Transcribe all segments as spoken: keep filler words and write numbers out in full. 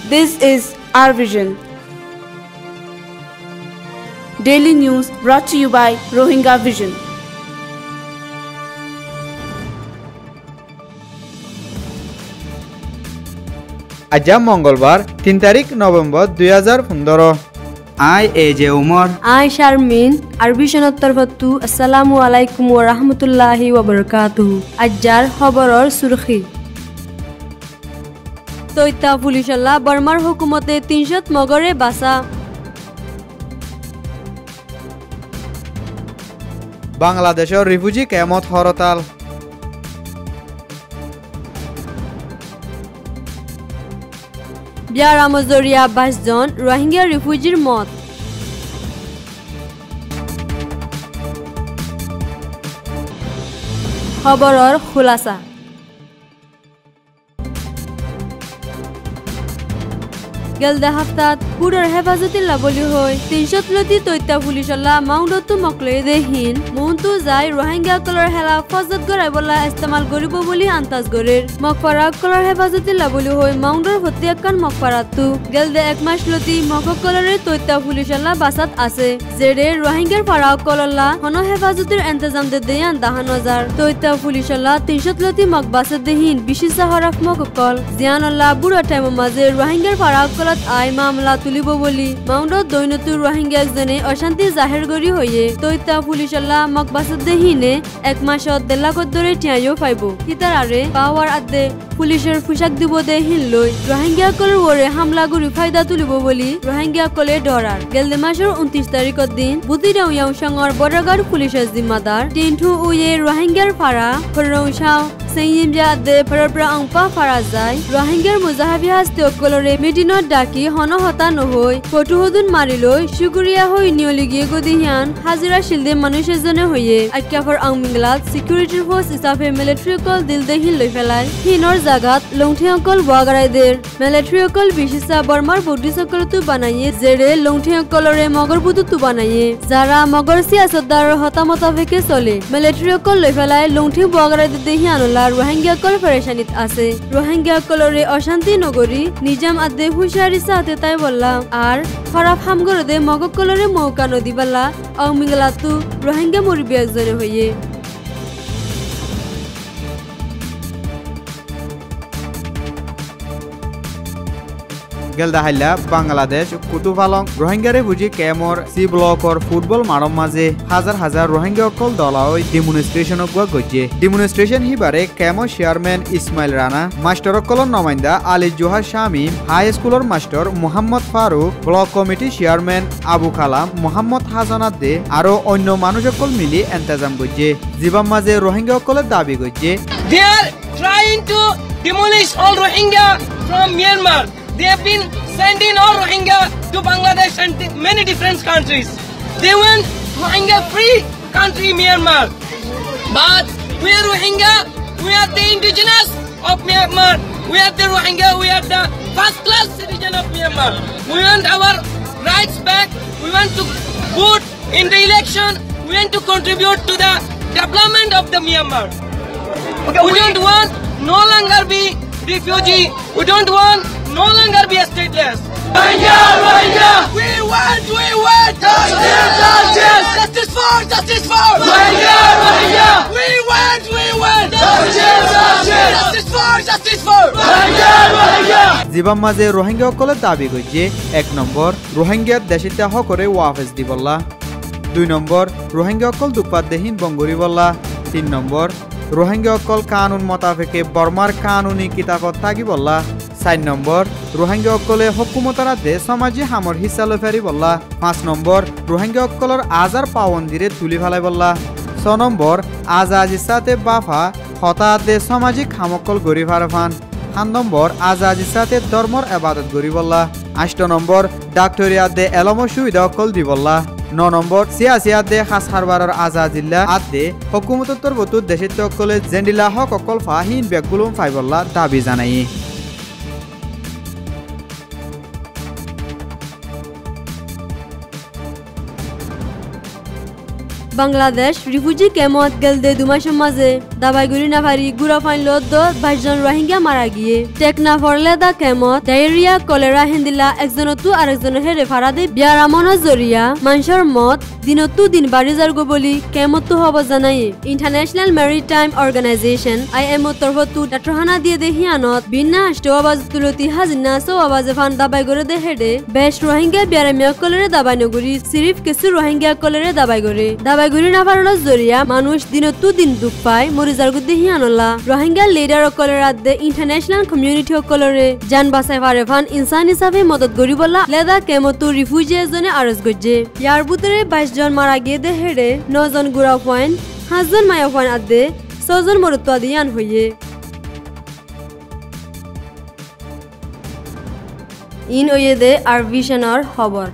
This is our vision. Daily news brought to you by Rohingya Vision. আজ মঙ্গলবার তিন তারিখ নভেম্বর দুই হাজার পনেরো। আই এ জে উমর আই শারমিন আরবি সনত্তরফতু আসসালামু আলাইকুম ওয়া রাহমাতুল্লাহি ওয়া বারাকাতুহু। আজ্জার খবরর সুরখি তৈতা পুলিশাল্লাহ বর্মার হুকুমতে তিনশত মগরে বাসা। বাংলাদেশের রিফিউজি কেমত হরতাল। বিয়ার আমজরিয়া বাইশ জন রোহিঙ্গা রিফিউজির মত। খবরর খুলাসা। গেলদা হাফতাত পুরর হেফাজতিল্লা বলি হই তিনশত লতি তৈতা পুলিশাল্লাহ মাউন্ডতো মকলে দেহিন মৌন্তু যাই রোহিঙ্গা কলর হেলা ফজত গড়াই বলা ইস্তেমাল করিব বলি আন্তাজ গরের মকফারা কলর হেফাজতিল্লা বলি হই মাউন্ডর হতে একখান মকফারাতু গেলদে এক মাস লতি মকক কলরের তৈতা পুলিশাল্লাহ বাসাত আছে জেরে রোহিঙ্গার ফারা কলল্লা হন হেফাজতের ইন্তজাম দে দেয়ান দাহান হাজার তৈতা পুলিশাল্লাহ তিনশত লতি মক বাসাত দেহিন বিশিষ্ট হরফ মককল জিয়ানুল্লাহ বুড়া টাইম মাঝে রোহিঙ্গার ফারা আই মামলা তুলিব বলি মাউন্ডত দৈনতুর রোহিঙ্গা একজনে অশান্তি জাহের করি হইয়ে তৈতা পুলিশাল্লাহ মকবাসত দেহিনে এক মাসত দেলাকত দরে টিয়াইও পাইব হিতার আরে পাওয়ার আদে পুলিশের পোশাক দিব দে হিন লই রোহিঙ্গা কলের ওরে হামলা করি ফায়দা তুলিব বলি রোহিঙ্গা কলে ডরার গেলদে মাসের উনত্রিশ তারিখত দিন বুতিরাও ইয়াও সঙ্গর বড়গার পুলিশের জিম্মাদার টিন্ঠু উয়ে রোহিঙ্গার ফাড়া ফরৌসাও সেইম দে ফরপ্রা অংপা ফারা যায় রোহিঙ্গার মুজাহাবি হাস্তে অকলরে মিটিনত ডাকি হন হতা নহই ফটুহদুন মারি লৈ শুকুরিয়া হই নিয়লি গিয়ে গদিহিয়ান হাজিরা শিলদে মানুষ এজনে হইয়ে আক্যাফর আং মিংলাত সিকিউরিটি ফোর্স হিসাবে মিলিটারি কল দিল দেহিন লৈ ফেলাই হিনর জাগাত লংঠি অকল বগারাই দের মিলিটারি অকল বিশিসা বর্মার বডি সকলতু বানাইয়ে জেরে লংঠি অকলরে মগর বুতুতু বানাইয়ে যারা মগর সিয়াসতদার হতামতা ভেকে চলে মিলিটারি অকল লৈ ফেলাই লংঠি বগারাই দেহিয়ানলা রোহিঙ্গা কল পরেশানিত আছে রোহিঙ্গা কলরে অশান্তি নগরী নিজাম আদে হুশারি সাথে তাই বললাম আর খরাব হামগরদে মগক কলরে মৌকা নদী বালা আও মিংলাতু রোহিঙ্গা মুরবি একজনে হইয়ে গেলদা হাইলা বাংলাদেশ কুতুফালং রোহিঙ্গারে বুঝি কেমর সি ব্লকর ফুটবল মারম মাঝে হাজার হাজার রোহিঙ্গা অকল দলাওই ডেমনস্ট্রেশন গুয়া গজ্জে ডেমনস্ট্রেশন হিবারে কেমর চেয়ারম্যান ইসমাইল রানা মাস্টার অকলর নমাইন্দা আলী জোহা শামীম হাই স্কুলর master Mohammad Faruk block committee chairman Abu Kalam Mohammad Hasanat দে আরো অন্য মানুষ অকল মিলি এন্তেজাম গজ্জে জীবাম মাঝে রোহিঙ্গা অকলের দাবি গজ্জে They are trying to demolish all Rohingya from Myanmar. They have been sending all Rohingya to Bangladesh and many different countries. They want Rohingya free country Myanmar. But we are Rohingya, we are the indigenous of Myanmar. We are the Rohingya, we are the first class citizen of Myanmar. We want our rights back. We want to vote in the election. We want to contribute to the development of the Myanmar. Okay, we, we don't want no longer be refugee. We don't want no longer be a stateless. Rohingya, Rohingya. We want, we want justice, justice, justice for, justice for Rohingya, Rohingya. We want, we want justice, justice, justice for, justice for Rohingya, Rohingya. জীবাম মাঝে রোহিঙ্গা অকলের দাবি গজ্জে এক নম্বর রোহিঙ্গা দেশিতা হকরে ওয়াফেজ দিবল্লা দুই নম্বর রোহিঙ্গা অকল দুপাত দেহিন বঙ্গুরি বল্লা তিন নম্বর রোহিঙ্গা অকল কানুন মোতাবেকে বর্মার কানুনি কিতাবত থাকি বল্লা চার নম্বর রোহিঙ্গা অকলে হকুমতার দে সমাজে হামর হিসা লৈ ফেরি বল্লা পাঁচ নম্বর রোহিঙ্গা অকলর আজার পাবন্দিরে তুলি ফেলাই বল্লা ছ নম্বর আজাজির সাথে বাফা হতা দে সামাজিক হামকল গড়ি ফারফান সাত নম্বর আজাজির সাথে ধর্মর এবাদত গড়ি বল্লা আষ্ট নম্বর ডাক্তরিয়া দে এলম সুবিধা অকল দি বল্লা ন নম্বর সিয়াসিয়া দে খাস হারবারর আজাজিল্লা আদে হকুমতর বতু দেশের অকলে জেন্ডিলা হক অকল ফাহিন বেগুলুম ফাইবল্লা দাবি জানাই বাংলাদেশ রিফিউজি ক্যাম্পত গেলদে দুমাসের মাঝে দাবাই গুলি না পারি গুড়া ফাইন লত বাইশ জন রোহিঙ্গা মারা গিয়ে টেকনা ফরলেদা ক্যাম্পত ডায়রিয়া কলেরা হেন্দিলা একজনতো আরেকজনের হেরে ফারাদে বিয়ারামনা জরিয়া মানুষের মত দিনতো দিন বাড়ি যারগো বলি ক্যাম্পতো হব জানাই international maritime organization I M ওর তরফতো ডাক্তারখানা দিয়ে দেহিয়ানত বিনা আষ্ট আওয়াজ তুলতি হাজিনা সো আওয়াজ ফান দাবাই করে দে হেডে বেশ রোহিঙ্গা বিয়ারামিয়া কলেরে দাবাই নগরী সিরিফ কিছু রোহিঙ্গা কলেরে দাবাই করে দাবাই গুলি না পারানোর জরিয়া মানুষ দিনতো দিন দুঃখ পায় মরি যারগো দেহিয়ানলা রোহিঙ্গা লিডার অকলের আদে ইন্টারন্যাশনাল কমিউনিটি অকলরে জান বাঁচাই পারে ফান ইনসান হিসাবে মদত গরিবলা লেদা কেমতো রিফিউজি এজনে আরজ গজ্জে ইয়ার ভিতরে বাইশ জন মারা গিয়ে দে হেডে নজন গুড়া পয়েন্ট সাতজন মায়া পয়েন্ট আদে ছজন মরত্ব দিয়ান হইয়ে ইন ওয়ে দে আর ভিশনার খবর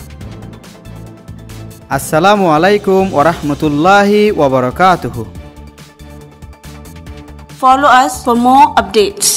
আসসালামু আলাইকুম ওয়া রাহমাতুল্লাহি ওয়া বারাকাতুহু Follow us for more updates.